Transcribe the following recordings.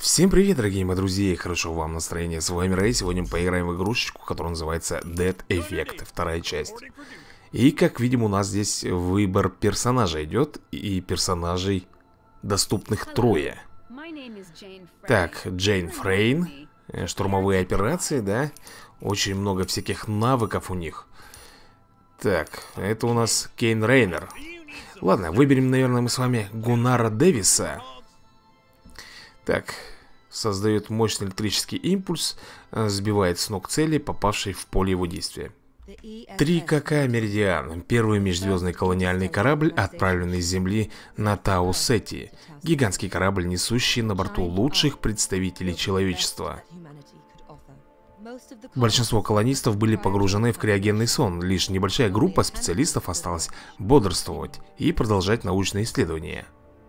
Всем привет, дорогие мои друзья, и хорошо вам настроение. С вами Рэй. Сегодня мы поиграем в игрушечку, которая называется Dead Effect, вторая часть. И как видим, у нас здесь выбор персонажа идет, и персонажей доступных трое. Так, Джейн Фрейн, штурмовые операции, да? Очень много всяких навыков у них. Так, это у нас Кейн Рейнер. Ладно, выберем, наверное, мы с вами Гуннара Дэвиса. Так, создает мощный электрический импульс, сбивает с ног цели, попавшей в поле его действия. 3КК Меридиан. Первый межзвездный колониальный корабль, отправленный с Земли на Тау-Сети. Гигантский корабль, несущий на борту лучших представителей человечества. Большинство колонистов были погружены в криогенный сон. Лишь небольшая группа специалистов осталась бодрствовать и продолжать научные исследования.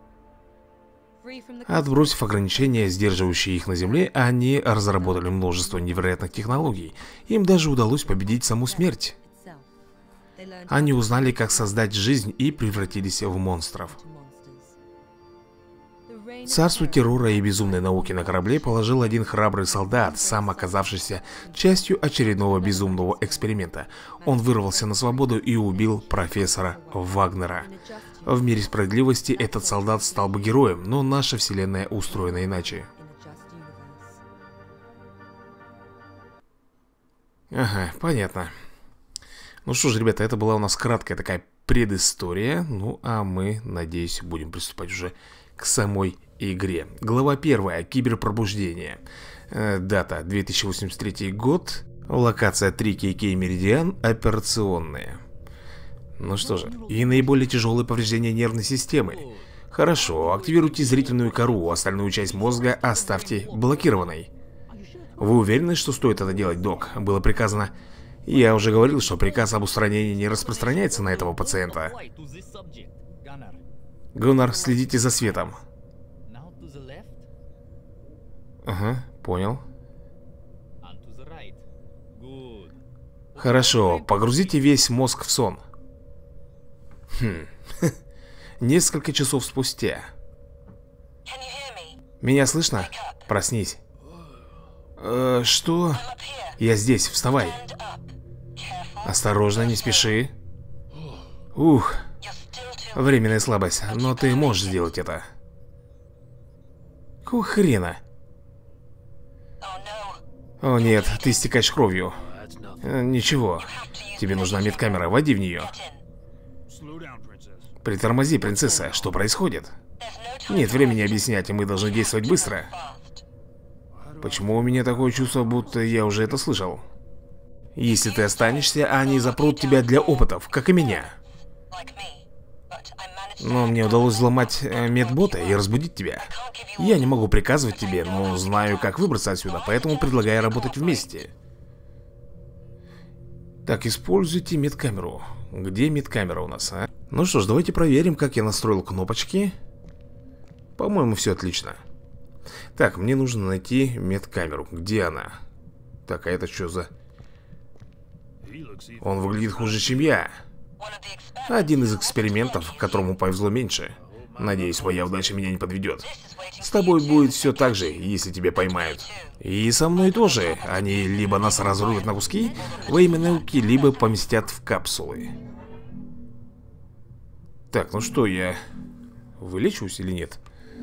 Отбросив ограничения, сдерживающие их на Земле, они разработали множество невероятных технологий. Им даже удалось победить саму смерть. Они узнали, как создать жизнь, и превратились в монстров. Царству террора и безумной науки на корабле положил один храбрый солдат, сам оказавшийся частью очередного безумного эксперимента. Он вырвался на свободу и убил профессора Вагнера. В мире справедливости этот солдат стал бы героем, но наша вселенная устроена иначе. Ага, понятно. Ну что ж, ребята, это была у нас краткая такая предыстория. Ну, а мы, надеюсь, будем приступать уже к самой игре. Глава 1. Киберпробуждение. Дата 2083 год. Локация 3КК Меридиан. Операционные. Ну что же, и наиболее тяжелые повреждения нервной системы. Хорошо, активируйте зрительную кору, остальную часть мозга оставьте блокированной. Вы уверены, что стоит это делать, док? Было приказано. Я уже говорил, что приказ об устранении не распространяется на этого пациента. Гуннар, следите за светом. Ага, понял. Хорошо, погрузите весь мозг в сон. Несколько часов спустя. Меня слышно? Проснись. Что? Я здесь, вставай. Осторожно, не спеши. Ух. Временная слабость, но ты можешь сделать это. Какого хрена? О нет, ты истекаешь кровью. Ничего. Тебе нужна медкамера, войди в нее. Притормози, принцесса, что происходит? Нет времени объяснять, и мы должны действовать быстро. Почему у меня такое чувство, будто я уже это слышал? Если ты останешься, они запрут тебя для опытов, как и меня. Но мне удалось взломать медбота и разбудить тебя. Я не могу приказывать тебе, но знаю, как выбраться отсюда, поэтому предлагаю работать вместе. Так, используйте медкамеру. Где медкамера у нас, а? Ну что ж, давайте проверим, как я настроил кнопочки. По-моему, все отлично. Так, мне нужно найти медкамеру. Где она? Так, а это что за... Он выглядит хуже, чем я. Один из экспериментов, которому повезло меньше. Надеюсь, моя удача меня не подведет. С тобой будет все так же, если тебя поймают. И со мной тоже. Они либо нас разрубят на куски во имя науки, либо поместят в капсулы. Так, ну что, я вылечусь или нет?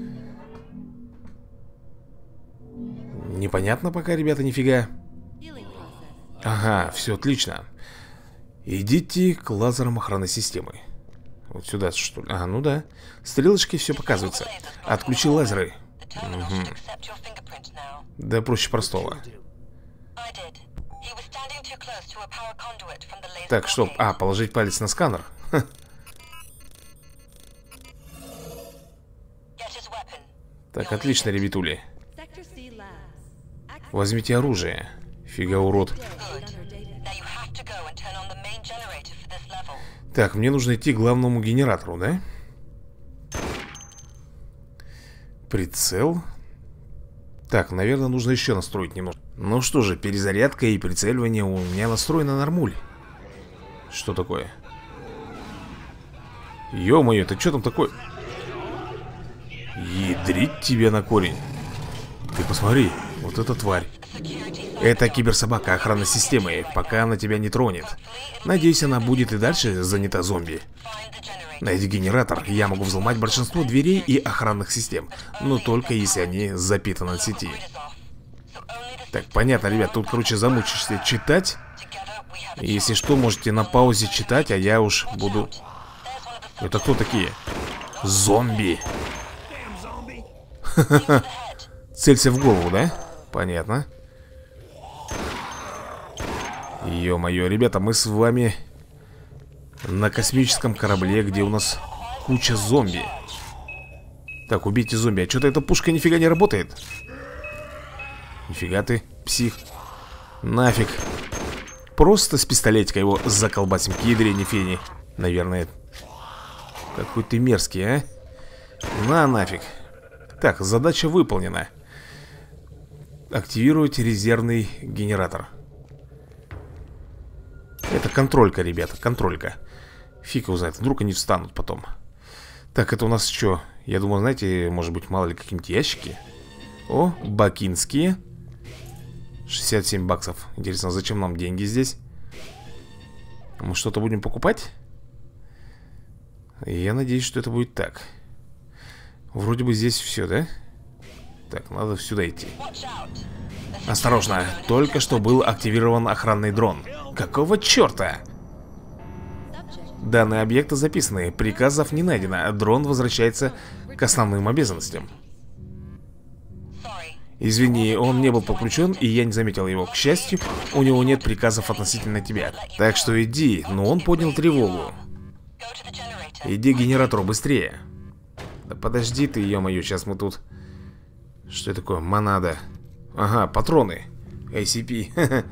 Непонятно пока, ребята, нифига. Ага, все отлично. Идите к лазерам охраны системы. Вот сюда, что ли? Ага, ну да. Стрелочки все показываются. Отключи лазеры. Угу. Да проще простого. Так, что? А, положить палец на сканер? Ха. Так, отлично, ребятули. Возьмите оружие. Фига, урод. Так, мне нужно идти к главному генератору, да? Прицел. Так, наверное, нужно еще настроить немного. Ну что же, перезарядка и прицеливание у меня настроено нормуль. Что такое? Ё-моё, ты что там такое? Ядрить тебя на корень. Ты посмотри, вот эта тварь. Это киберсобака охраны системы, пока она тебя не тронет. Надеюсь, она будет и дальше занята зомби. Найди генератор, я могу взломать большинство дверей и охранных систем, но только если они запитаны от сети. Так, понятно, ребят, тут, короче, замучишься читать. Если что, можете на паузе читать, а я уж буду... Это кто такие? Зомби. Целься в голову, да? Понятно. Ё-моё, ребята, мы с вами на космическом корабле, где у нас куча зомби. Так, убейте зомби. А что-то эта пушка нифига не работает. Нифига ты, псих. Нафиг. Просто с пистолетика его заколбасим. К ядрене фени. Наверное. Какой ты мерзкий, а? На нафиг. Так, задача выполнена. Активировать резервный генератор. Это контролька, ребята, контролька. Фиг его знает, вдруг они встанут потом. Так, это у нас что? Я думаю, знаете, может быть, мало ли какие-нибудь ящики. О, бакинские. 67 баксов. Интересно, зачем нам деньги здесь? Мы что-то будем покупать? Я надеюсь, что это будет так. Вроде бы здесь все, да? Так, надо сюда идти. Осторожно, только что был активирован охранный дрон. Какого черта? Данные объекта записаны, приказов не найдено. Дрон возвращается к основным обязанностям. Извини, он не был подключен, и я не заметил его. К счастью, у него нет приказов относительно тебя. Так что иди, но он поднял тревогу. Иди к генератору быстрее. Да подожди ты, ё-моё, сейчас мы тут... Что это такое? Монада. Ага, патроны. ACP.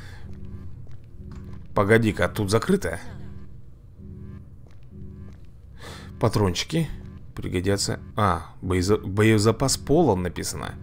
Погоди-ка, тут закрыто. Патрончики пригодятся. А, боезапас полон написано.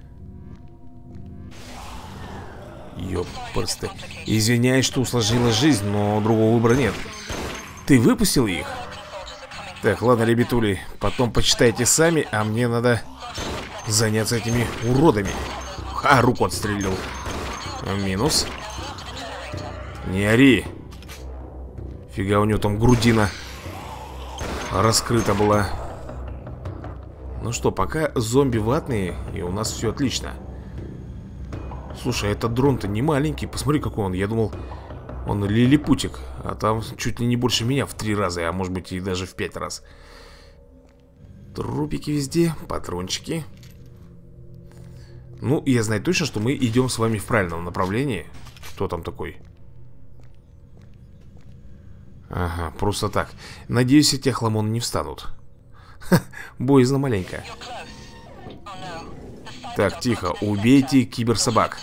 Ёпрсты. Извиняюсь, что усложнила жизнь, но другого выбора нет. Ты выпустил их? Так, ладно, ребятули, потом почитайте сами, а мне надо заняться этими уродами. А, руку отстрелил. Минус. Не ори. Фига, у него там грудина раскрыта была. Ну что, пока зомби ватные, и у нас все отлично. Слушай, этот дрон-то не маленький. Посмотри, какой он. Я думал, он лилипутик. А там чуть ли не больше меня в 3 раза, а может быть и даже в 5 раз. Трупики везде, патрончики. Ну, я знаю точно, что мы идем с вами в правильном направлении. Кто там такой? Ага, просто так. Надеюсь, эти охламоны не встанут. Ха, боязно маленько. Так, тихо, убейте киберсобак.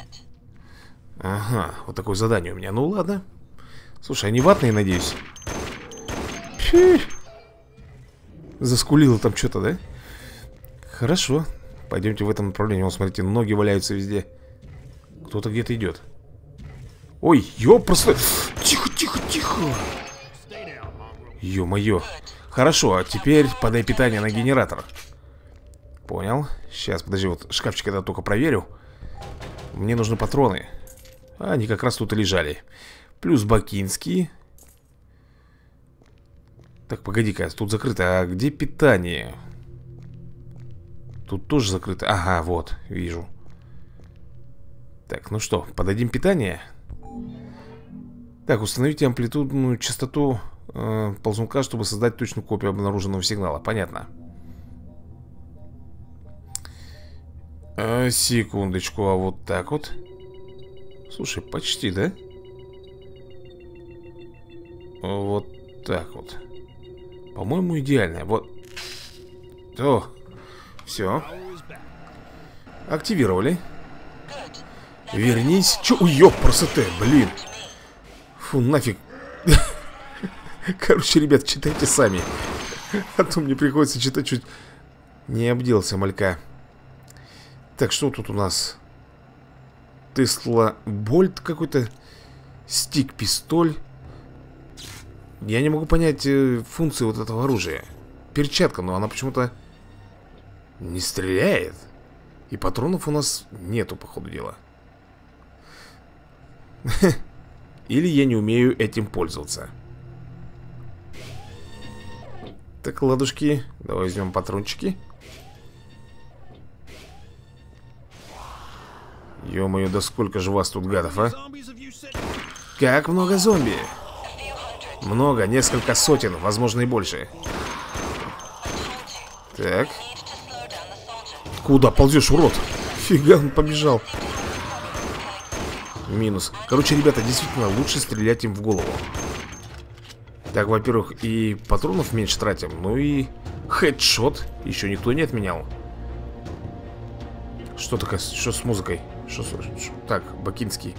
Ага, вот такое задание у меня. Ну ладно. Слушай, они ватные, надеюсь. Фу. Заскулило там что-то, да? Хорошо. Пойдемте в этом направлении. Вон, смотрите, ноги валяются везде. Кто-то где-то идет. Ой, ёпросто. Тихо, тихо, тихо. Ё-моё. Хорошо, а теперь подай питание на генератор. Понял. Сейчас, подожди, вот шкафчик я только проверю. Мне нужны патроны. А они как раз тут и лежали. Плюс бакинские. Так, погоди-ка, тут закрыто. А где питание? Тут тоже закрыто. Ага, вот, вижу. Так, ну что, подадим питание. Так, установите амплитудную частоту ползунка, чтобы создать точную копию обнаруженного сигнала. Понятно. Секундочку, а вот так вот. Слушай, почти, да? Вот так вот. По-моему, идеально. Вот. О, все. Активировали. Вернись. Че? Ой, ёпрсоте, блин. Фу, нафиг. Короче, ребят, читайте сами. А то мне приходится читать, чуть не обделался малька. Так, что тут у нас? Тесла Больт какой-то. Стик-пистоль. Я не могу понять функции вот этого оружия. Перчатка, но она почему-то не стреляет. И патронов у нас нету, по ходу дела. Или я не умею этим пользоваться. Так, ладушки, давай возьмем патрончики. Ё-моё, да сколько же вас тут гадов, а? Как много зомби? Много, несколько сотен, возможно и больше. Так. Куда ползешь, урод? Фига, он побежал. Минус. Короче, ребята, действительно, лучше стрелять им в голову. Так, во-первых, и патронов меньше тратим. Ну и хедшот еще никто не отменял. Что такое? Что с музыкой? Так, Бакинский.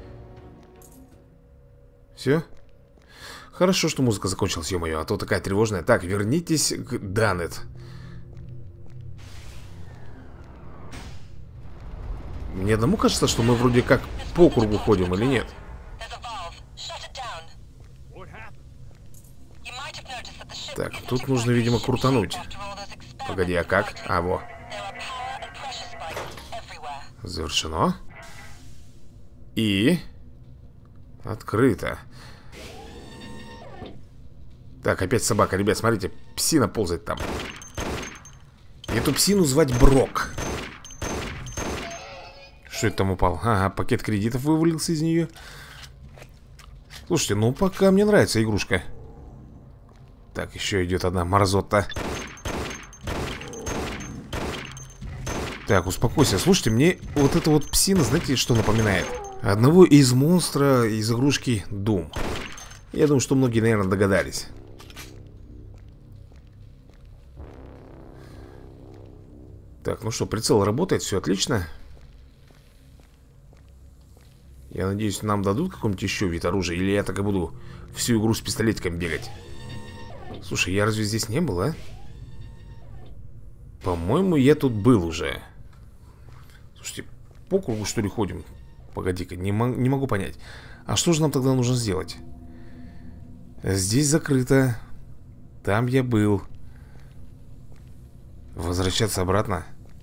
Все? Хорошо, что музыка закончилась, ё-моё, а то такая тревожная. Так, вернитесь к Данет. Мне одному кажется, что мы вроде как по кругу ходим или нет. Так, тут нужно, видимо, крутануть. Погоди, а как? А, во. Завершено. И... открыто. Так, опять собака. Ребят, смотрите, псина ползает там. Эту псину звать Брок. Что это там упал? Ага, пакет кредитов вывалился из нее. Слушайте, ну пока мне нравится игрушка. Так, еще идет одна морзота. Так, успокойся. Слушайте, мне вот эта вот псина, знаете, что напоминает? Одного из монстра из игрушки Doom. Я думаю, что многие, наверное, догадались. Так, ну что, прицел работает, все отлично. Я надеюсь, нам дадут какой-нибудь еще вид оружия. Или я так и буду всю игру с пистолетиком бегать. Слушай, я разве здесь не был, а? По-моему, я тут был уже. Слушайте, по кругу что ли ходим? Погоди-ка, не могу понять. А что же нам тогда нужно сделать? Здесь закрыто. Там я был. Возвращаться обратно.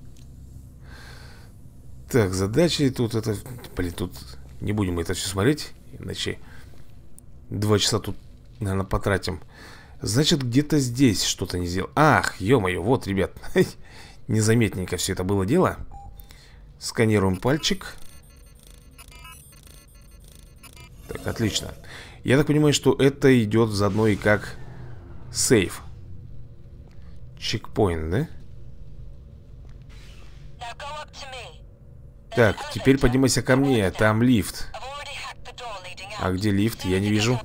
Так, задачи тут это... Блин, тут не будем это все смотреть. Иначе 2 часа тут, наверное, потратим. Значит, где-то здесь что-то не сделал. Ах, ё-моё, вот, ребят. Незаметненько все это было дело. Сканируем пальчик. Так, отлично. Я так понимаю, что это идет заодно и как сейф. Чекпоинт, да? Так, теперь поднимайся ко мне, там лифт. А где лифт? Я не вижу.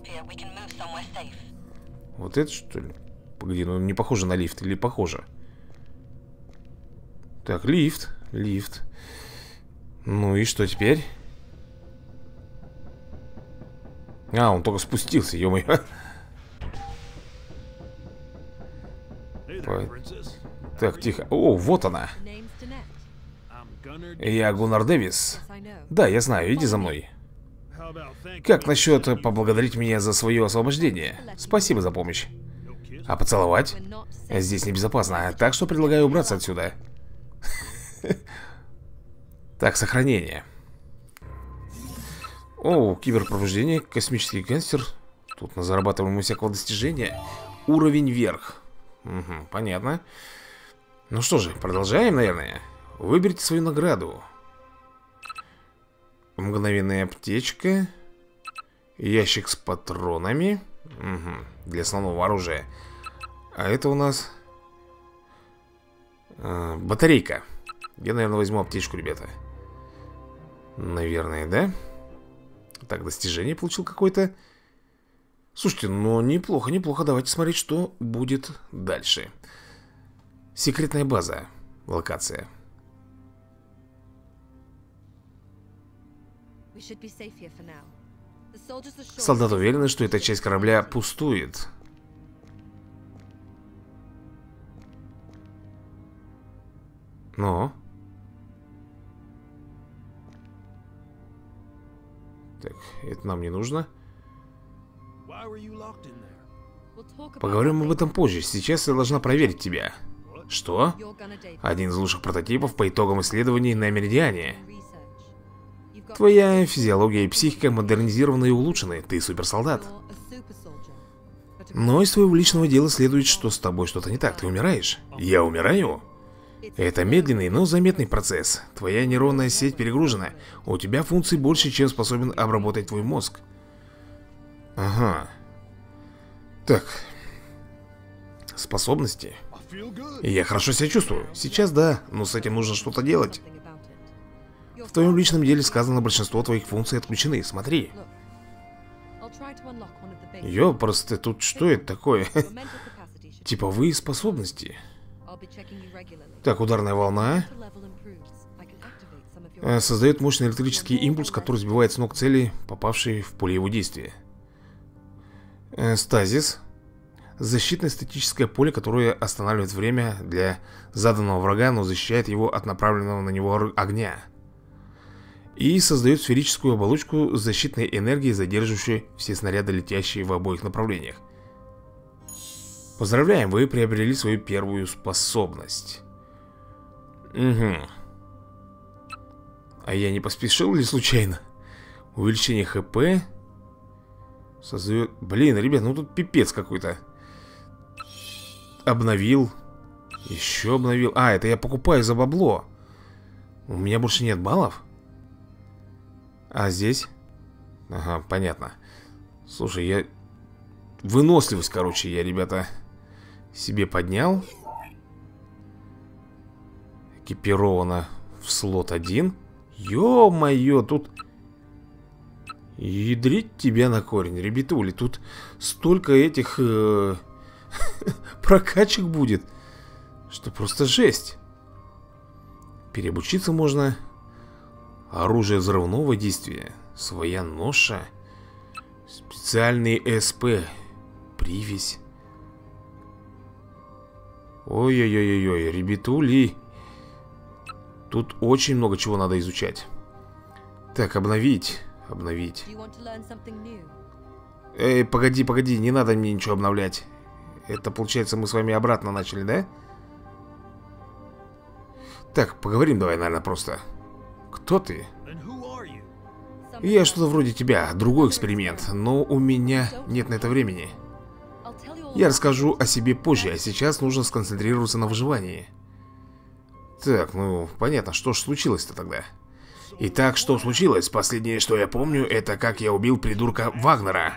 Вот это что ли? Погоди, ну не похоже на лифт или похоже? Так, лифт. Лифт. Ну и что теперь? А, он только спустился, ё-моё. Так, тихо. О, вот она. Я Гуннар Дэвис. Да, я знаю, иди за мной. Как насчет поблагодарить меня за свое освобождение? Спасибо за помощь. А поцеловать? Здесь небезопасно, так что предлагаю убраться отсюда. Так, сохранение. О, киберпробуждение, космический гангстер. Тут на зарабатываем всякого достижения. Уровень вверх. Угу, понятно. Ну что же, продолжаем, наверное. Выберите свою награду. Мгновенная аптечка. Ящик с патронами. Угу, для основного оружия. А это у нас батарейка. Я, наверное, возьму аптечку, ребята. Наверное, да? Так, достижение получил какое-то. Слушайте, ну неплохо, неплохо. Давайте смотреть, что будет дальше. Секретная база. Локация. Солдаты уверены, что эта часть корабля пустует. Но... Так, это нам не нужно. Поговорим об этом позже. Сейчас я должна проверить тебя. Что? Один из лучших прототипов по итогам исследований на Меридиане. Твоя физиология и психика модернизированы и улучшены. Ты суперсолдат. Но из твоего личного дела следует, что с тобой что-то не так. Ты умираешь. Я умираю? Это медленный, но заметный процесс. Твоя нейронная сеть перегружена. У тебя функций больше, чем способен обработать твой мозг. Ага. Так. Способности. Я хорошо себя чувствую. Сейчас да, но с этим нужно что-то делать. В твоем личном деле сказано, большинство твоих функций отключены. Смотри. Ёпрст, тут что это такое? Типовые способности. Так, ударная волна. Создает мощный электрический импульс, который сбивает с ног цели, попавшие в поле его действия. Стазис. Защитное статическое поле, которое останавливает время для заданного врага, но защищает его от направленного на него огня. И создает сферическую оболочку с защитной энергией, задерживающей все снаряды, летящие в обоих направлениях. Поздравляем, вы приобрели свою первую способность. Угу. А я не поспешил ли случайно? Увеличение ХП. Создает... Блин, ребят, ну тут пипец какой-то. Обновил. Еще обновил. А, это я покупаю за бабло. У меня больше нет баллов. А здесь? Ага, понятно. Слушай, я... Выносливость, короче, я, ребята, себе поднял. Экипировано в слот 1. Ё-моё, тут... Ядрить тебя на корень, ребятули. Тут столько этих... прокачек будет, что просто жесть. Переобучиться можно. Оружие взрывного действия. Своя ноша. Специальный СП. Привязь. Ой-ой-ой-ой, ребятули. Тут очень много чего надо изучать. Так, обновить. Обновить. Эй, погоди, погоди, не надо мне ничего обновлять. Это, получается, мы с вами обратно начали, да? Так, поговорим давай, наверное, просто. Кто ты? Я что-то вроде тебя, другой эксперимент, но у меня нет на это времени. Я расскажу о себе позже, а сейчас нужно сконцентрироваться на выживании. Так, ну, понятно, что ж случилось-то тогда? Итак, что случилось? Последнее, что я помню, это как я убил придурка Вагнера.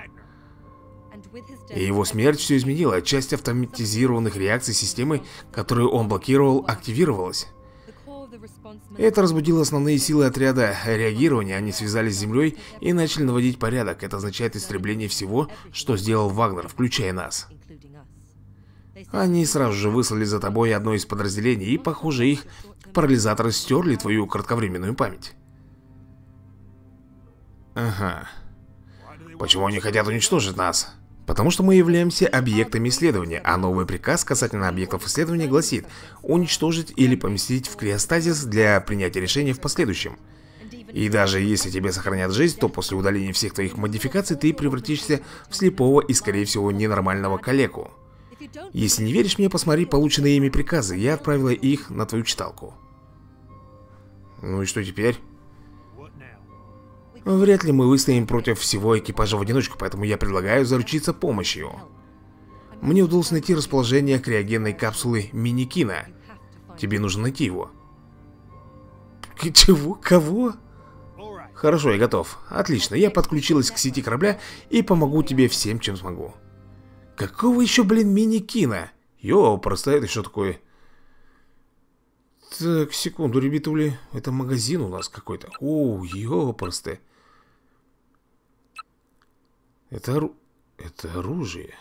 И его смерть все изменила. Часть автоматизированных реакций системы, которую он блокировал, активировалась. Это разбудило основные силы отряда реагирования. Они связались с землей и начали наводить порядок. Это означает истребление всего, что сделал Вагнер, включая нас. Они сразу же выслали за тобой одно из подразделений, и, похоже, их парализаторы стерли твою кратковременную память. Ага. Почему они хотят уничтожить нас? Потому что мы являемся объектами исследования, а новый приказ касательно объектов исследования гласит уничтожить или поместить в криостазис для принятия решения в последующем. И даже если тебе сохранят жизнь, то после удаления всех твоих модификаций ты превратишься в слепого и, скорее всего, ненормального калеку. Если не веришь мне, посмотри полученные ими приказы. Я отправила их на твою читалку. Ну и что теперь? Вряд ли мы выстоим против всего экипажа в одиночку, поэтому я предлагаю заручиться помощью. Мне удалось найти расположение криогенной капсулы Миникина. Тебе нужно найти его. Чего? Кого? Хорошо, я готов. Отлично, я подключилась к сети корабля и помогу тебе всем, чем смогу. Какого еще, блин, Миникина? Йо, просто это что такое? Так, секунду, ребятули. Это магазин у нас какой-то. О, ёпрсты. Это оружие.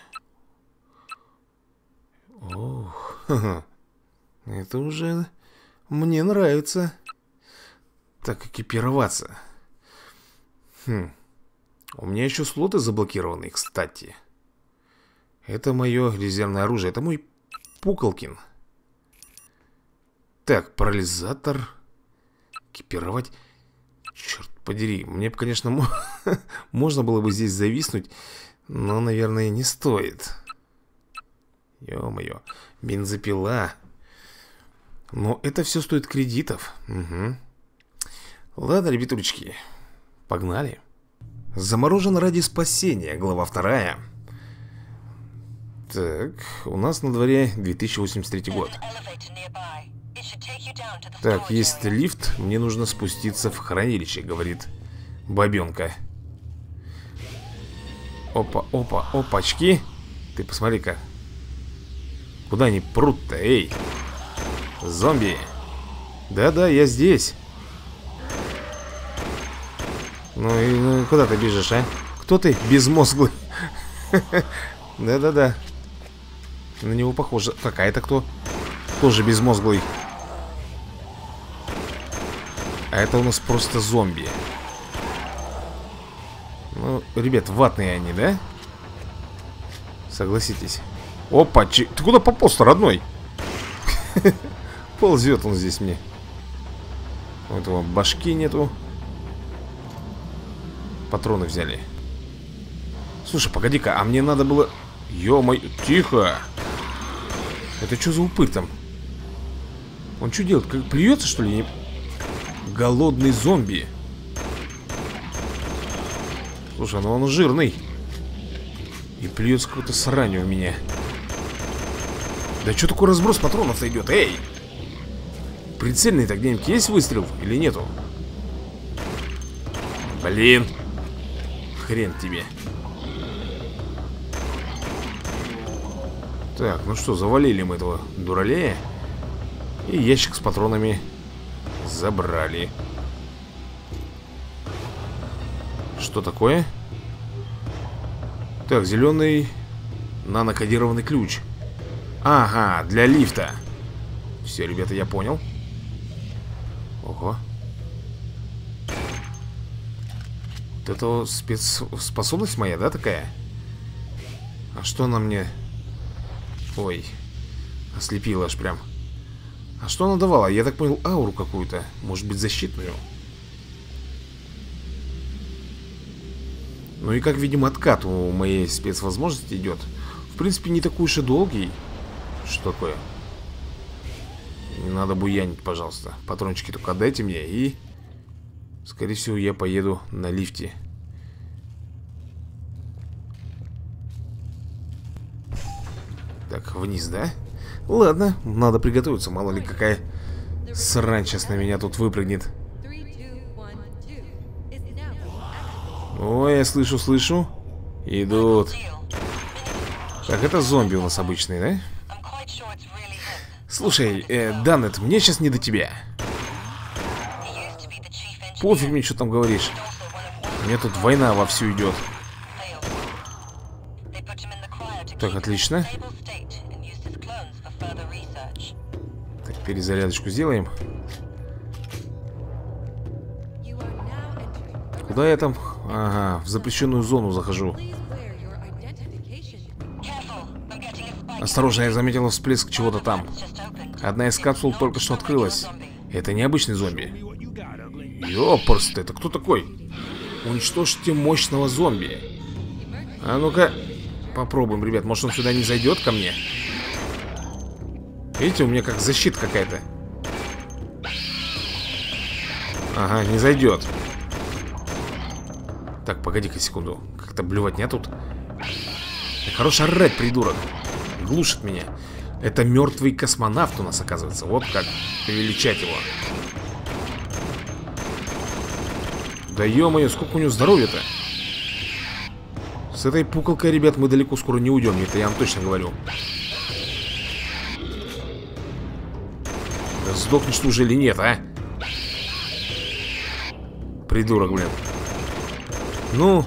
Ох, ха-ха. Это уже мне нравится. Так, экипироваться. У меня еще слоты заблокированы, кстати. Это мое резервное оружие. Это мой Пуколкин. Так, парализатор. Экипировать. Черт подери. Мне бы, конечно, можно было бы здесь зависнуть, но, наверное, не стоит. Ё-моё. Бензопила. Но это все стоит кредитов. Угу. Ладно, ребятулечки, погнали. Заморожен ради спасения, глава 2. Так, у нас на дворе 2083 год. Так, есть лифт, мне нужно спуститься в хранилище, говорит бабенка. Опа, опа, опачки. Ты посмотри-ка. Куда они прут-то, эй? Зомби. Да-да, я здесь. Ну и куда ты бежишь, а? Кто ты, безмозглый? Да-да-да. На него похоже. Так, а это кто? Тоже безмозглый. А это у нас просто зомби. Ну, ребят, ватные они, да? Согласитесь. Опа, ты куда пополз-то, родной? Ползет он здесь мне. У этого башки нету. Патроны взяли. Слушай, погоди-ка, а мне надо было... Ё-моё, тихо. Это что за упырь там? Он что делает? Как плюется, что ли? Голодный зомби. Слушай, ну он жирный. И плюется какой-то срань у меня. Да что такой разброс патронов-то идет? Эй! Прицельный-то где-нибудь есть выстрел или нету? Блин. Хрен тебе. Так, ну что, завалили мы этого дуралея. И ящик с патронами забрали. Что такое? Так, зеленый нанокодированный ключ. Ага, для лифта. Все, ребята, я понял. Ого. Вот это спецспособность моя, да, такая? А что она мне... Ой, ослепила аж прям. А что она давала? Я так понял, ауру какую-то. Может быть, защитную. Ну и как видим, откат у моей спецвозможности идет. В принципе, не такой уж и долгий. Что такое? Не надо буянить, пожалуйста. Патрончики только отдайте мне и... Скорее всего, я поеду на лифте. Так, вниз, да? Ладно, надо приготовиться. Мало ли какая срань сейчас на меня тут выпрыгнет. Ой, я слышу. Идут. Так, это зомби у нас обычные, да? Слушай, Данет, мне сейчас не до тебя. Пофиг мне, что там говоришь. У меня тут война вовсю идет. Так, отлично. Так, перезарядочку сделаем. Куда я там? Ага, в запрещенную зону захожу. Осторожно, я заметила всплеск чего-то там. Одна из капсул только что открылась. Это необычный зомби. Ёпрст, это кто такой? Уничтожьте мощного зомби. А ну-ка, попробуем, ребят. Может, он сюда не зайдет ко мне? Видите, у меня как защита какая-то. Ага, не зайдет. Так, погоди-ка секунду. Как-то блювотня тут. Хорош орать, придурок. Глушит меня. Это мертвый космонавт у нас, оказывается. Вот как величать его. Да ё-моё, сколько у него здоровья-то. С этой пуколкой, ребят, мы далеко скоро не уйдем. Это я вам точно говорю. Да сдохнешь ты уже или нет, а? Придурок, блин. Ну,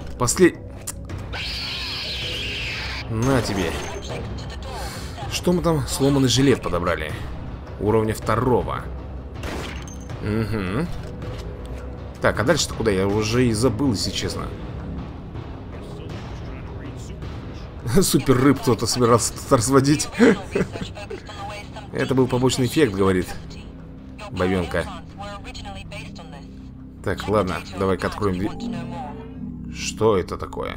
На тебе. Что мы там? Сломанный жилет подобрали. Уровня 2. Угу. Так, а дальше-то куда? Я уже и забыл, если честно. Супер рыб кто-то собирался тут разводить. Это был побочный эффект, говорит бабенка. Так, ладно, давай-ка откроем дверь. Что это такое?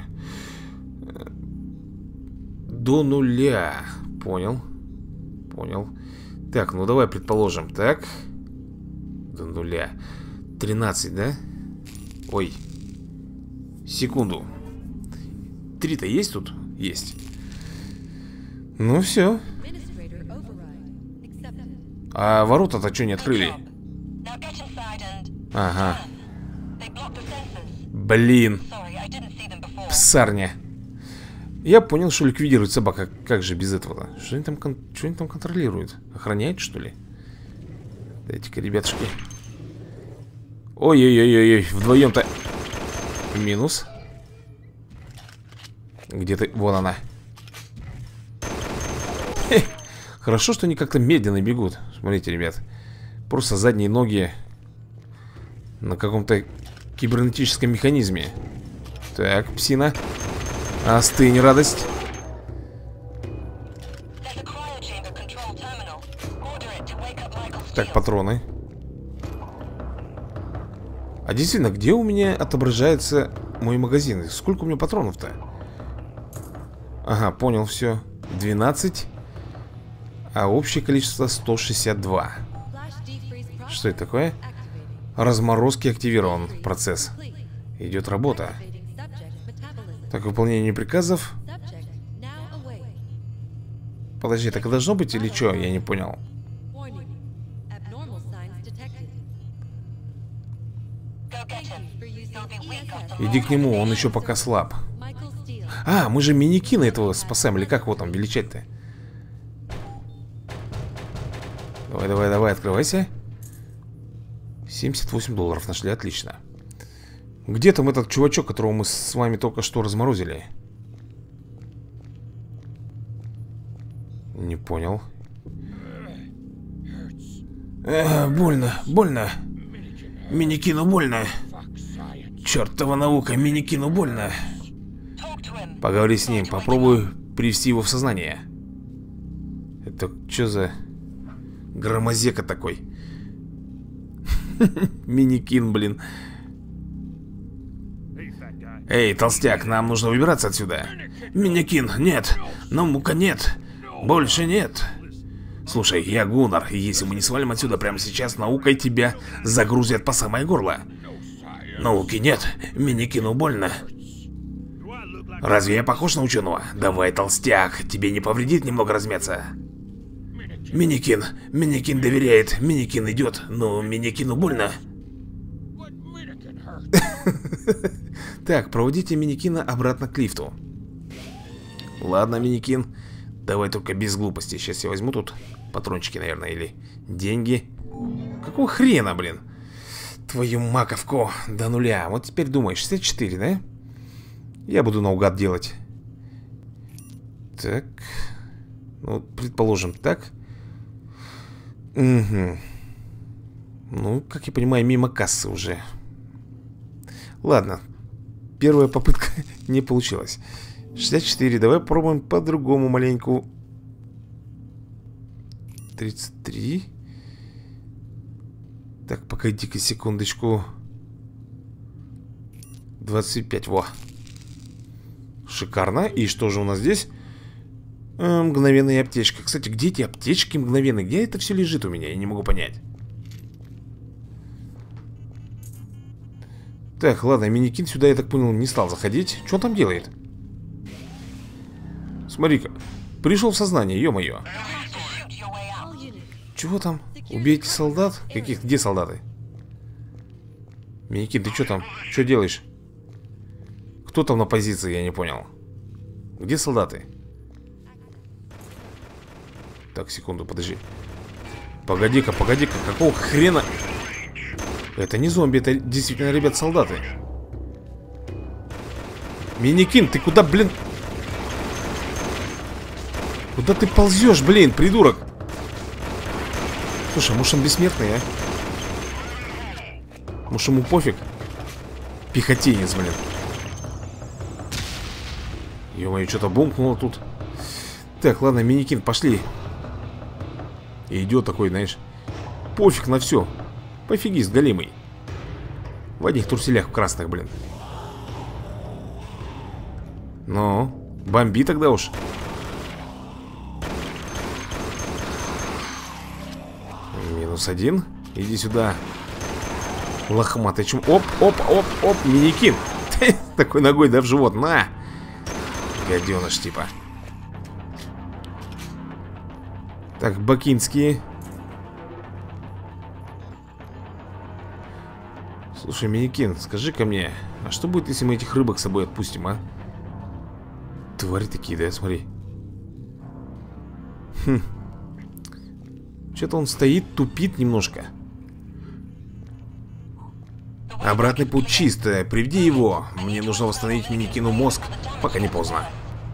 До 0. Понял. Так, ну давай предположим. Так. До нуля. 13, да? Ой. Секунду. 3-то есть тут? Есть. Ну все. А ворота-то что не открыли? Ага. Блин. Псарня. Я понял, что ликвидирует собака. Как же без этого-то? Что они там контролируют? Охраняют, что ли? Дайте-ка, ребятушки. Ой-ой-ой-ой, вдвоем-то. Минус. Где ты? Вон она. Хе. Хорошо, что они как-то медленно бегут. Смотрите, ребят. Просто задние ноги на каком-то кибернетическом механизме. Так, псина. Остынь, радость. Так, патроны. А действительно, где у меня отображается мой магазин? Сколько у меня патронов-то? Ага, понял, все. 12. А общее количество 162. Что это такое? Разморозки активирован. Процесс. Идет работа. Так, выполнение приказов. Подожди, так и должно быть или что? Я не понял. Иди к нему, он еще пока слаб. А, мы же Миникина этого спасаем. Или как его там величать-то? Давай, давай, давай, открывайся. $78 нашли, отлично. Где там этот чувачок, которого мы с вами только что разморозили? Не понял. Больно, больно. Миникину больно. Чертова наука, Миникину больно. Поговори с ним, попробуй привести его в сознание. Это что за громозека такой? Миникин, блин. Эй, толстяк, нам нужно выбираться отсюда. Миникин, нет. Намука, нет. Больше нет. Слушай, я Гуннар, и если мы не свалим отсюда прямо сейчас, наукой тебя загрузят по самое горло. Науки нет, Миникину больно. Разве я похож на ученого? Давай, толстяк, тебе не повредит немного размяться. Миникин доверяет, Миникин идет, но Миникину больно. Так, проводите Миникина обратно к лифту. Ладно, Миникин, давай только без глупостей. Сейчас я возьму тут патрончики, наверное, или деньги. Какого хрена, блин? Твою маковку до нуля. Вот теперь думай, 64, да? Я буду наугад делать. Так. Ну, предположим, так. Угу. Ну, как я понимаю, мимо кассы уже. Ладно. Первая попытка не получилась. 64, давай попробуем по-другому маленьку. 33. Так, погоди-ка секундочку. 25, во. Шикарно. И что же у нас здесь? Мгновенная аптечка. Кстати, где эти аптечки мгновенные? Где это все лежит у меня? Я не могу понять. Так, ладно, Миникин сюда, я так понял, не стал заходить. Что он там делает? Смотри-ка. Пришел в сознание, ё-моё. Чего там? Убейте солдат? Каких? Где солдаты? Миникин, ты что там? Что делаешь? Кто там на позиции, я не понял. Где солдаты? Так, секунду, подожди. Погоди-ка, погоди-ка, какого хрена? Это не зомби, это действительно, ребят, солдаты. Миникин, ты куда, блин? Куда ты ползешь, блин, придурок? Слушай, может он бессмертный, а? Может ему пофиг? Пехотинец, блин. Ё-моё, что-то бумкнуло тут. Так, ладно, Миникин, пошли. И идет такой, знаешь, пофиг на все. Пофигист голимый. В одних труселях красных, блин. Ну, бомби тогда уж. Минус один. Иди сюда. Лохматый чум. Оп, оп, оп, оп, миникин. Такой ногой, да, в живот. На! Гаденыш типа. Так, бакинские. Слушай, миникин, скажи-ка мне, а что будет, если мы этих рыбок с собой отпустим, а? Твари такие, да, смотри. Хм. Что-то он стоит, тупит немножко. Обратный путь чист. Приведи его. Мне нужно восстановить миникину мозг, пока не поздно.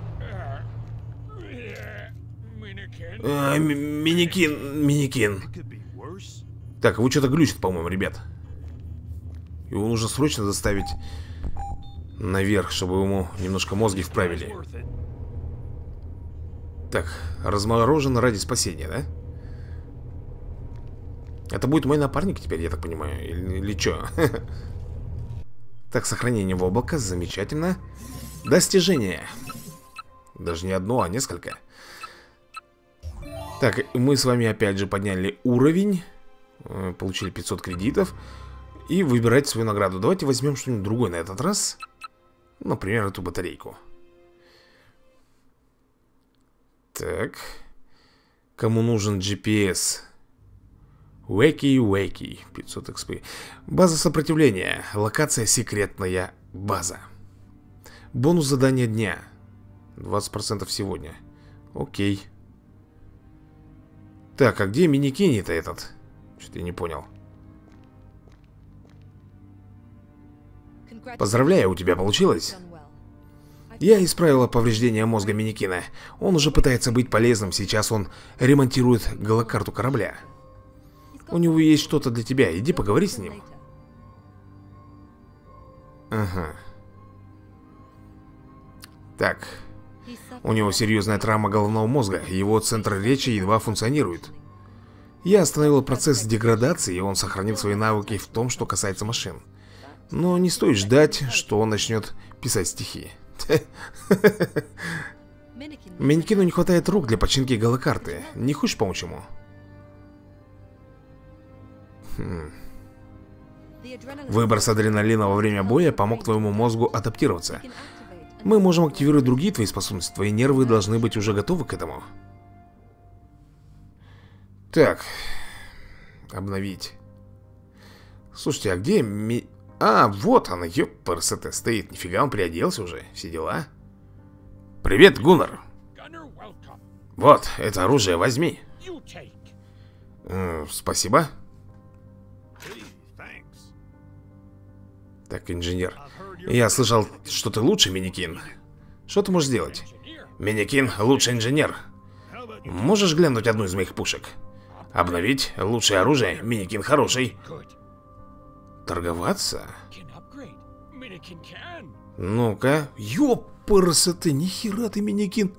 Миникин. Так, его что-то глючит, по-моему, ребят. Его нужно срочно доставить наверх, чтобы ему немножко мозги вправили. Так, разморожено ради спасения, да? Это будет мой напарник теперь, я так понимаю. Или что? Так, сохранение в облако, замечательно. Достижение. Даже не одно, а несколько. Так, мы с вами опять же подняли уровень. Получили 500 кредитов. И выбирайте свою награду. Давайте возьмем что-нибудь другое на этот раз. Например, эту батарейку. Так. Кому нужен GPS? Wakey. 500 XP. База сопротивления. Локация секретная база. Бонус задания дня. 20% сегодня. Окей. Так, а где миникини-то этот? Что-то я не понял. Поздравляю, у тебя получилось. Я исправила повреждение мозга миникина. Он уже пытается быть полезным. Сейчас он ремонтирует голокарту корабля. У него есть что-то для тебя. Иди поговори с ним. Ага. Так. У него серьезная травма головного мозга. Его центр речи едва функционирует. Я остановил процесс деградации, и он сохранил свои навыки в том, что касается машин. Но не стоит ждать, что он начнет писать стихи. Миникину не хватает рук для починки голокарты. Не хочешь помочь ему? Выброс адреналина во время боя помог твоему мозгу адаптироваться. Мы можем активировать другие твои способности. Твои нервы должны быть уже готовы к этому. Так. Обновить. Слушайте, а где А, вот она, ёпрст, стоит. Нифига, он приоделся уже. Все дела. Привет, Гуннар. Вот, это оружие возьми. Спасибо. Так, инженер. Я слышал, что ты лучший миникин. Что ты можешь сделать? Миникин лучший инженер. Можешь глянуть одну из моих пушек? Обновить лучшее оружие. Миникин хороший. Торговаться? Ну-ка. Ёпрст, нихера ты, миникин.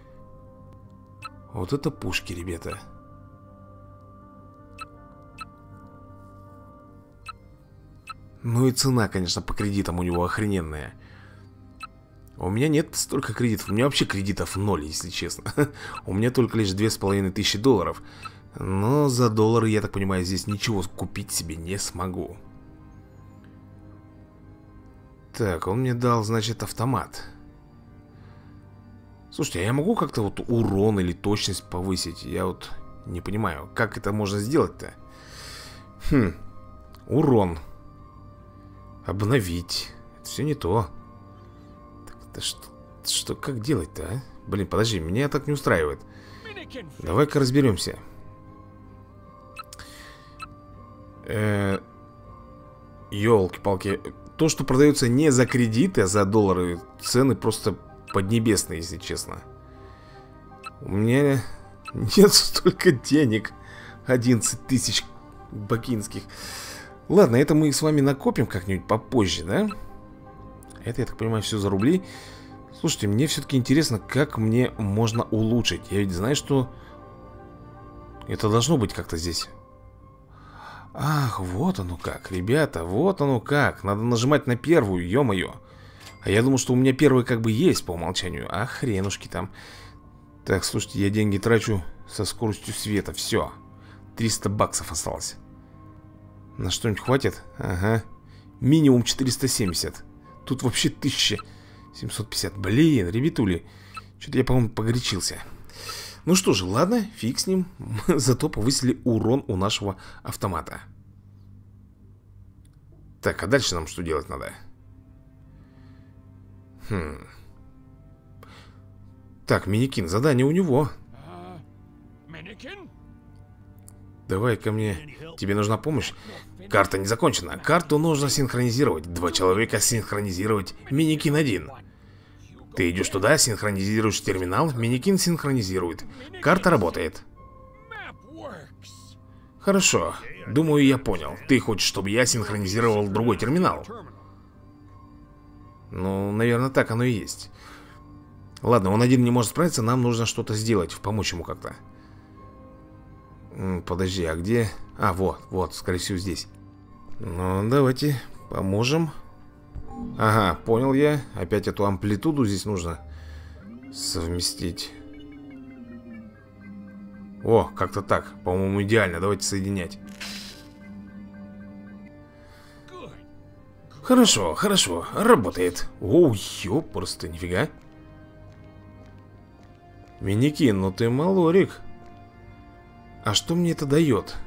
Вот это пушки, ребята. Ну и цена, конечно, по кредитам у него охрененная. У меня нет столько кредитов. У меня вообще кредитов 0, если честно. У меня только лишь 2500 долларов. Но за доллары, я так понимаю, здесь ничего купить себе не смогу. Так, он мне дал, значит, автомат. Слушайте, а я могу как-то вот урон или точность повысить? Я вот не понимаю, как это можно сделать-то? Урон. Обновить. Это все не то. Так, это что, как делать-то, а? Блин, подожди, меня так не устраивает. Давай-ка разберемся. Ёлки-палки. То, что продается не за кредиты, а за доллары, цены просто поднебесные, если честно. У меня нет столько денег. 11 тысяч бакинских. Ладно, это мы с вами накопим как-нибудь попозже, да? Это, я так понимаю, все за рубли. Слушайте, мне все-таки интересно, как мне можно улучшить. Я ведь знаю, что это должно быть как-то здесь. Ах, вот оно как, ребята, вот оно как. Надо нажимать на первую, ё-моё. А я думал, что у меня первая как бы есть по умолчанию. А хренушки там. Так, слушайте, я деньги трачу со скоростью света, все. 300 баксов осталось. На что-нибудь хватит? Ага. Минимум 470. Тут вообще 1750. Блин, ребятули. Что-то я, по-моему, погорячился. Ну что же, ладно, фиг с ним. Зато повысили урон у нашего автомата. Так, а дальше нам что делать надо? Так, Миникин, задание у него. Давай ко мне. Тебе нужна помощь? Карта не закончена. Карту нужно синхронизировать. 2 человека синхронизировать. Миникин 1. Ты идешь туда, синхронизируешь терминал. Миникин синхронизирует. Карта работает. Хорошо. Думаю, я понял. Ты хочешь, чтобы я синхронизировал другой терминал? Ну, наверное, так оно и есть. Ладно, он один не может справиться. Нам нужно что-то сделать. Помочь ему как-то. Подожди, а где? А, вот, скорее всего здесь. Ну, давайте поможем. Ага, понял я. Опять эту амплитуду здесь нужно совместить. О, как-то так. По-моему, идеально. Давайте соединять. Хорошо, хорошо, работает. Оу, ёпрст, нифига. Миникин, ну ты малорик. А что мне это дает?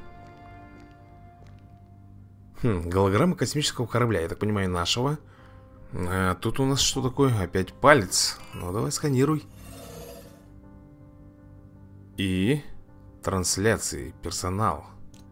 Голограмма космического корабля, я так понимаю, нашего. А тут у нас что такое? Опять палец. Ну давай сканируй. И трансляции, персонал.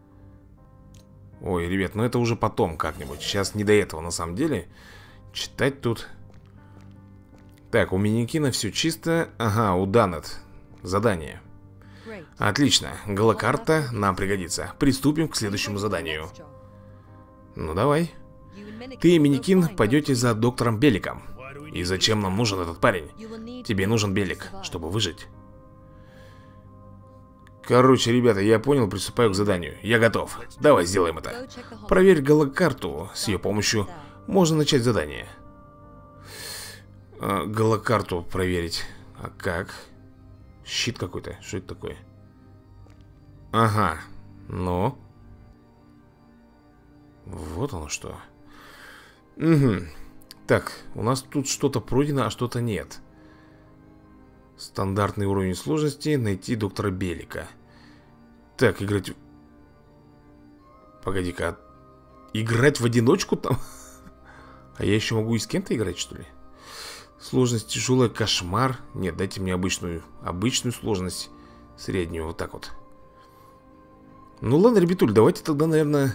Ой, ребят, ну это уже потом как-нибудь. Сейчас не до этого на самом деле. Читать тут. Так, у Миникина все чисто. Ага, у Данет задание. Отлично, голокарта нам пригодится. Приступим к следующему заданию. Ну давай. Ты и Миникин пойдете за доктором Беликом. И зачем нам нужен этот парень? Тебе нужен Белик, чтобы выжить. Короче, ребята, я понял, приступаю к заданию. Я готов. Давай сделаем это. Проверь голокарту. С ее помощью можно начать задание. Голокарту проверить. А как? Щит какой-то. Что это такое? Ага. Ну. Вот оно что. Угу. Так, у нас тут что-то пройдено, а что-то нет. Стандартный уровень сложности. Найти доктора Белика. Так, играть... Погоди-ка. Играть в одиночку там? А я еще могу и с кем-то играть, что ли? Сложность тяжелая, кошмар. Нет, дайте мне обычную сложность. Среднюю, вот так вот. Ну ладно, ребятуль, давайте тогда, наверное...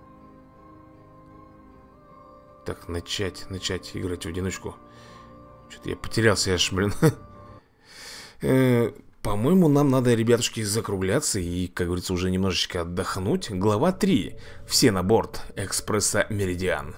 Так, начать играть в одиночку. Что-то я потерялся, аж, блин. По-моему, нам надо, ребятушки, закругляться и, как говорится, уже немножечко отдохнуть. Глава 3. Все на борт экспресса Меридиан.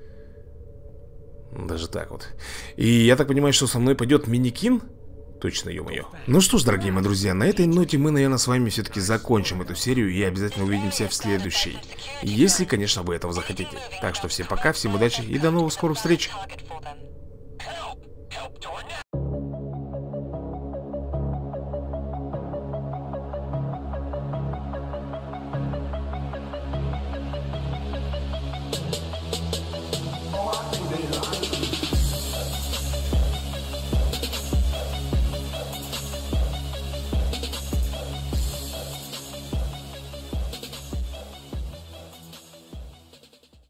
Даже так вот. И я так понимаю, что со мной пойдет Миникин? Точно, ё-моё. Ну что ж, дорогие мои друзья, на этой ноте мы, наверное, с вами все-таки закончим эту серию и обязательно увидимся в следующей. Если, конечно, вы этого захотите. Так что всем пока, всем удачи и до новых скорых встреч.